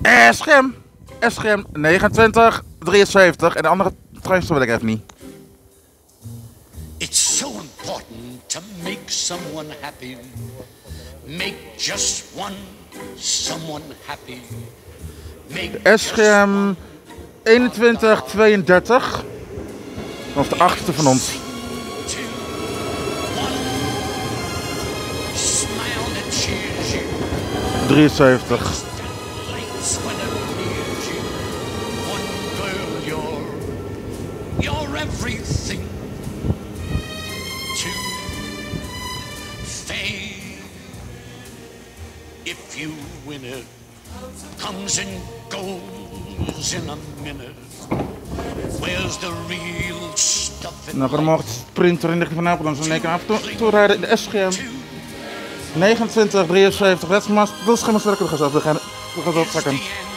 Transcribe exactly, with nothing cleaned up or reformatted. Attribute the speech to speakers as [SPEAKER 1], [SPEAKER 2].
[SPEAKER 1] S G M. S G M negenentwintig drieënzeventig. En de andere transfer wil ik even niet.
[SPEAKER 2] It's so important to make someone happy. Make just one someone happy. Make
[SPEAKER 1] S G M eenentwintig tweeëndertig. Of de achtste van ons. drieënzeventig.
[SPEAKER 2] You're everything to fame. If you win it, comes and goes in a minute. Where's the real stuff in
[SPEAKER 1] Nou, we mogen sprinter in de richting van Apeldoorn. Dan zo in één keer af toerijden in de S G M. negenentwintig drieënzeventig. Dat is maar sterker. We gaan zo trekken.